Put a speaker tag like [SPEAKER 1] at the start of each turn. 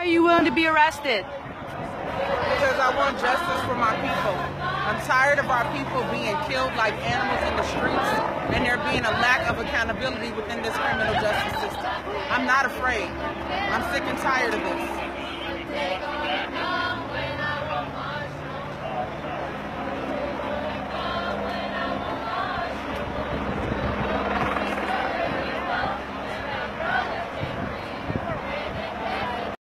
[SPEAKER 1] are you willing to be arrested?
[SPEAKER 2] Because I want justice for my people. I'm tired of our people being killed like animals in the streets and there being a lack of accountability within this criminal justice system. I'm not afraid. I'm sick and tired of this.